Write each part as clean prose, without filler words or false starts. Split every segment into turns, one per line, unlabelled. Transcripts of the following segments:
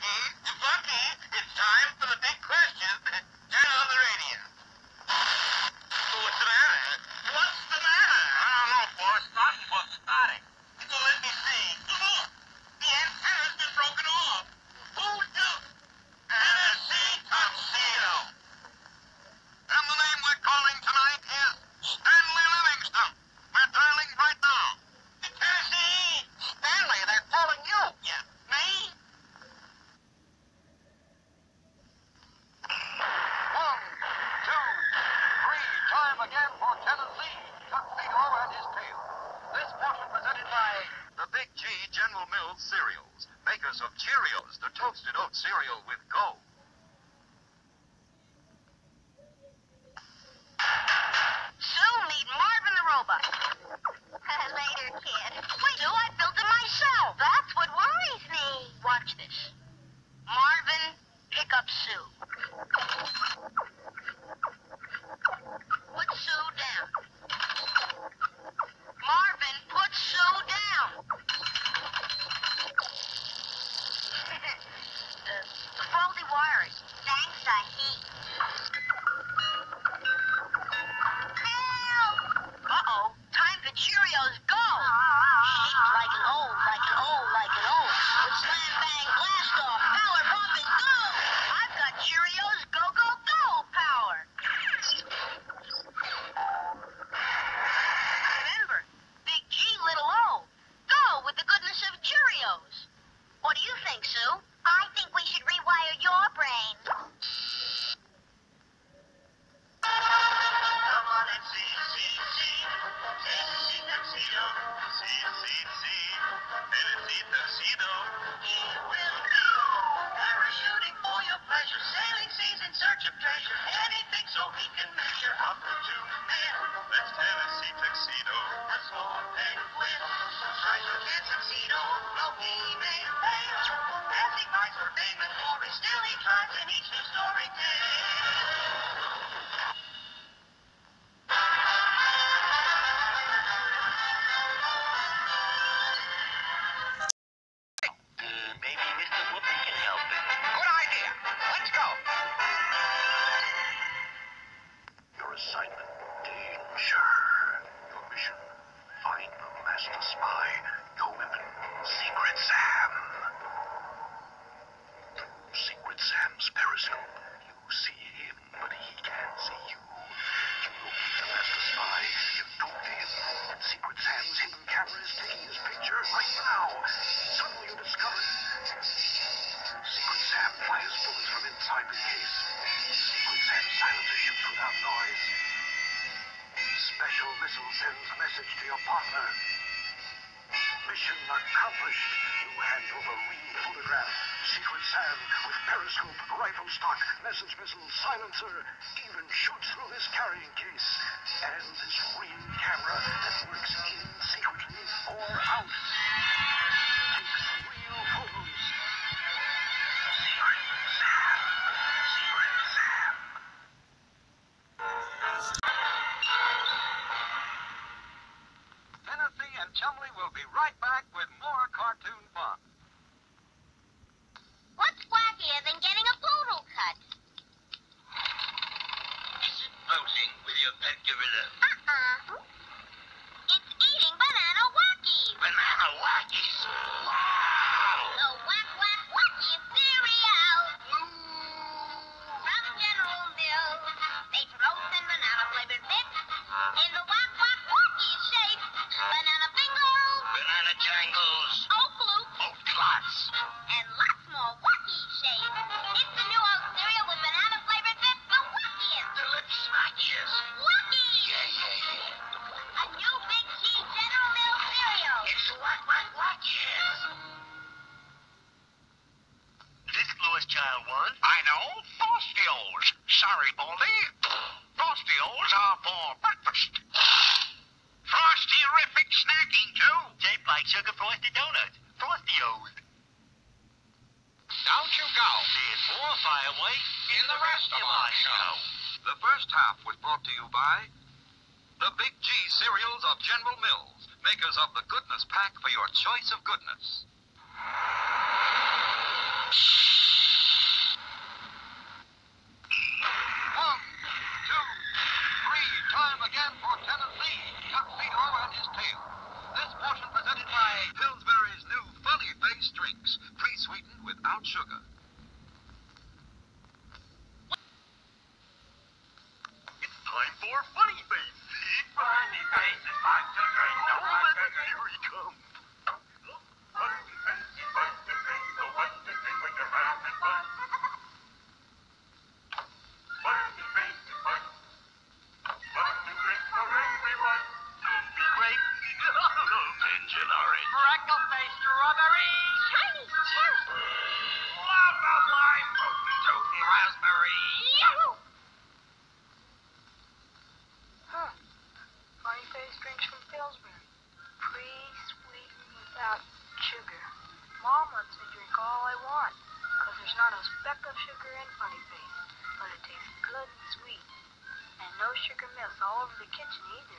Bucky, it's time for the big question. Turn on the radio. What's the matter? What's the matter? I don't know, boss. Starting for starting. Let me see. Look, the antenna's been broken off. Who took? MSC Tuxedo. And the name we're calling tonight is Stanley Livingston. We're dialing right now. Tennessee. Stanley, they're calling you. Yeah. Me? 1, 2, 3, time again for Tennessee, Tuxedo and his tail. This portion presented by the Big G General Mills cereals, makers of Cheerios, the toasted oat cereal with gold.
Soon meet Marvin the robot. Later, kid. Wait, I built it myself. That's what worries me. Watch this. Marvin, pick up Sue. Put Sue down. Marvin, put Sue down. Faulty wiring. Thanks, I heat. Help! Uh-oh. Time for Cheerios go. Shake like an O, like an O, like an O. With slam bang blast off, power pump and go. I've got Cheerios go, go, go power. Remember, big G, little O. Go with the goodness of Cheerios. What do you think, Sue? I think we should rewire your brain. Come on and see, Tennessee Tuxedo, Tennessee Tuxedo. He will be parachuting for your pleasure, sailing seas in search of treasure, anything so he can measure up to men. That's Tennessee Tuxedo, a small penguin, tries to get Tuxedo, though he may fail. As he fights for fame and glory, still he tries in each new story tale. Maybe Mr. Whoopi can help it. Good idea. Let's go.
Your assignment, danger. Your mission, find the master spy. Your weapon, Secret Sam. Through Secret Sam's periscope, you see him, but he can't see you. You locate the master spy, you talk to him, and Secret Sam's hidden camera is taking his picture right now. Suddenly you discover Secret Sam fires bullets from inside the case. Secret Sam's silencer shoots without noise. Special missile sends a message to your partner. Mission accomplished. You hand over real photograph. Secret Sam with periscope, rifle stock, message missile, silencer, even shoots through this carrying case. And this real camera that works in secretly or out. Takes real photos. Secret Sam. Secret Sam.
Tennessee and Chumley will be right back with more cartoon fun.
What's wackier than getting a poodle cut?
Is it voting with your pet gorilla?
It's eating banana wackies.
Banana wackies? Wow!
The Whack Whack Wacky cereal. From General Mills, they promote the banana-flavored bits in the Whack Whack Wacky shape. Banana fingers,
Banana jangles.
oat loops,
Oh, clots.
and lots more wacky shapes. It's the new oat cereal with banana-flavored bits, the wackiest.
The lips smackiest.
Wacky!
Yeah.
A new Big G General Mills cereal.
It's the whack, whack, wackiest. This Louis Child one? I know. Frostios. Sorry, Baldy. Frostios are for breakfast. Frosty-rific snacking, too. Shaped like sugar frosted donuts. Frostios. Don't you go. There's more fireworks in the rest of our show.
The first half was brought to you by the Big G cereals of General Mills, makers of the Goodness Pack for your choice of goodness.
drinks, pre-sweetened without sugar. It's time for Funny Face. Funny Face is time to drink. Here he comes. Funny Face, Funny Face, the one to drink when you're having fun. Funny Face is fun. Fun to drink for everyone. Be great. Orange and orange.
Freckle-faced strawberry.
Shiny cherry.
Lava lime. Toasty raspberry.
Yahoo!
Huh. Funny Face drinks from Pillsbury. Pre-sweetened without sugar. Mom lets me drink all I want, because there's not a speck of sugar in Funny Face, but it tastes good and sweet. And no sugar myths all over the kitchen either.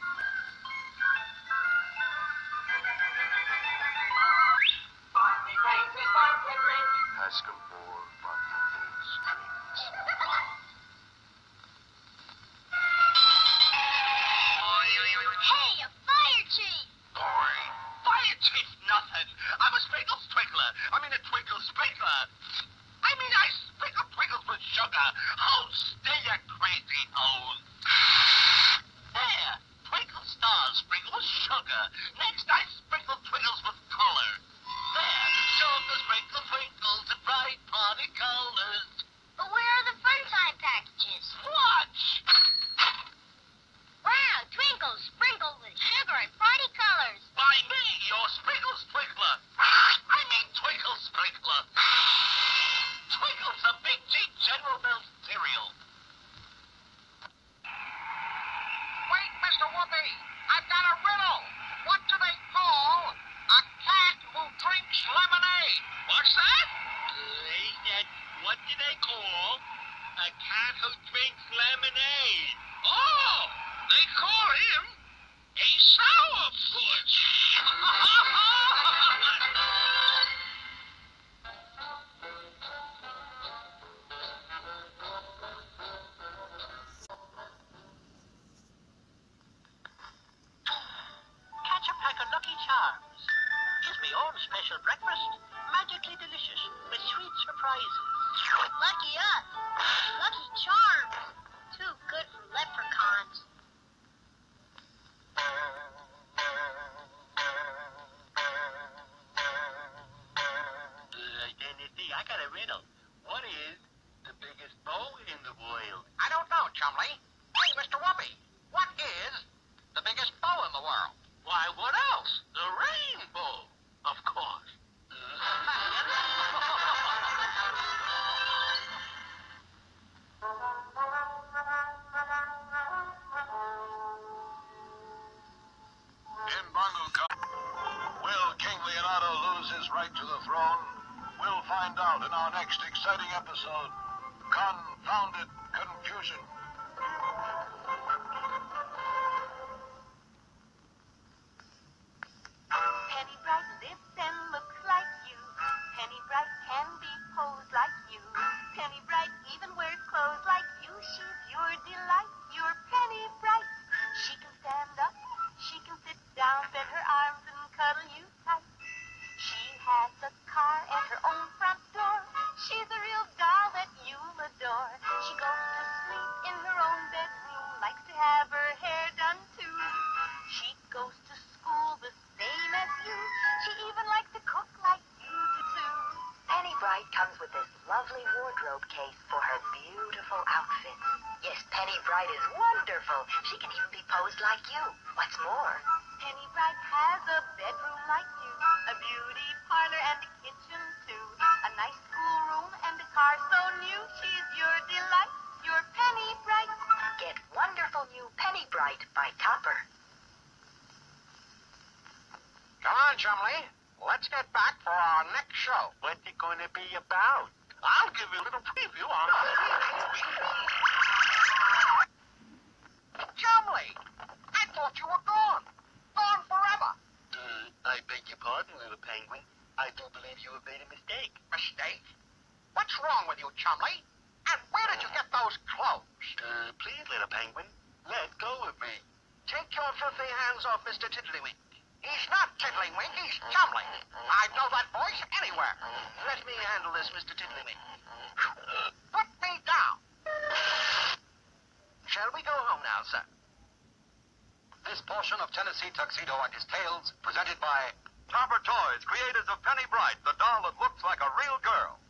Funny Face is fun to drink.
Ask him for Funny Face drinks.
Hey, a fire chief!
Boy, fire chief nothing. I'm a sprinkle sprinkler. I mean a twinkle sprinkler. I mean I sprinkle twinkles with sugar. Oh, stay you crazy hose. There, twinkle stars sprinkle with sugar. Next I sprinkle twinkles with color. There, sugar sprinkle twinkles in bright party colors.
But where are the fun time packages?
Watch.
Wow, twinkles sprinkled with sugar and party colors.
By me, your sprinkle sprinkler. I mean twinkle sprinkler. Twinkle's a big G General Mills cereal.
Wait, Mr. Whoopi. I've got a riddle. What do they call a cat who drinks lemonade?
What's that? What do they call a cat who drinks lemonade? Oh, they call him a sourpuss.
Catch a pack of Lucky Charms. Is my own special breakfast. Magically delicious with sweet surprises.
Lucky us. Lucky Charms. Too good for leprechauns.
Identity, I got a riddle. What is the biggest bow in the world?
I don't know, Chumley. Hey, Mr. Whoopi, what is the biggest bow in the world?
Why, what else? The rainbow, of course.
In Bongo Country, will King Leonardo lose his right to the throne? We'll find out in our next exciting episode, Confounded Confusion.
Penny Bright lives and looks like you. Penny Bright can be posed like you. Penny Bright even wears clothes like you. She's your delight, your Penny Bright. She can stand up, she can sit down, bend her arms and cuddle you tight. She has a car and her own front door. She's a real doll that you'll adore. She goes to sleep in her own bedroom, likes to have her hair done too. She goes to school the same as you. She even likes to cook like you do too. Penny Bright comes with this lovely wardrobe case for her beautiful outfits. Yes, Penny Bright is wonderful. She can even be posed like you. What's more, Penny Bright has a bedroom like you, a beauty parlor and a kitchen too, a nice schoolroom and a car so new. She's your delight, your Penny Bright. Get wonderful new Penny Bright by Topper.
Come on, Chumley. Let's get back for our next show.
What's it going to be about? I'll give you a little preview on
Chumley, I thought you were gone. Gone forever.
I beg your pardon, little penguin. I do believe you have made a mistake.
Mistake? What's wrong with you, Chumley? And where did you get those clothes?
Please, little penguin, let go of me.
Take your filthy hands off Mr. Tiddlywink.
He's not Tiddlywink, he's Chumley. I'd know that voice anywhere.
Let me handle this, Mr. Tiddlywink.
Put me down.
Shall we go home now, sir?
This portion of Tennessee Tuxedo and his Tales, presented by
Topper Toys, creators of Penny Bright, the doll that looks like a real girl.